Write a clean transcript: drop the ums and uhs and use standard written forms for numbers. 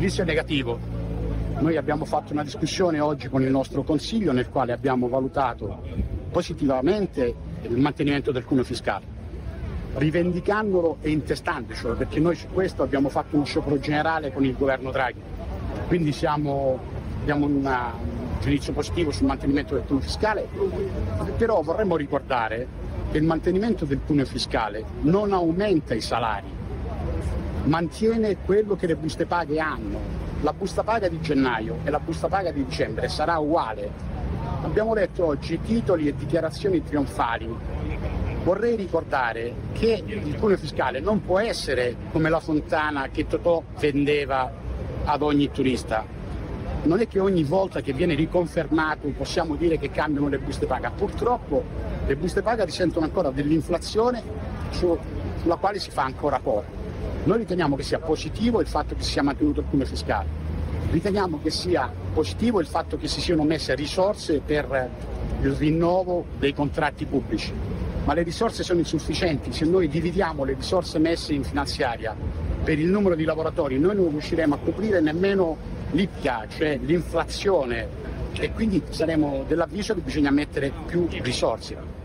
l'edilizio è negativo. Noi abbiamo fatto una discussione oggi con il nostro Consiglio nel quale abbiamo valutato positivamente il mantenimento del cuneo fiscale, rivendicandolo e intestandocelo, perché noi su questo abbiamo fatto uno sciopero generale con il governo Draghi. Quindi abbiamo un giudizio positivo sul mantenimento del cuneo fiscale, però vorremmo ricordare che il mantenimento del cuneo fiscale non aumenta i salari, mantiene quello che le buste paga hanno. La busta paga di gennaio e la busta paga di dicembre sarà uguale. Abbiamo letto oggi titoli e dichiarazioni trionfali. Vorrei ricordare che il cuneo fiscale non può essere come la fontana che Totò vendeva ad ogni turista. Non è che ogni volta che viene riconfermato possiamo dire che cambiano le buste paga. Purtroppo le buste paga risentono ancora dell'inflazione sulla quale si fa ancora poco. Noi riteniamo che sia positivo il fatto che si sia mantenuto il cuneo fiscale, riteniamo che sia positivo il fatto che si siano messe risorse per il rinnovo dei contratti pubblici, ma le risorse sono insufficienti. Se noi dividiamo le risorse messe in finanziaria per il numero di lavoratori, noi non riusciremo a coprire nemmeno l'IPCA, cioè l'inflazione, e quindi saremo dell'avviso che bisogna mettere più risorse.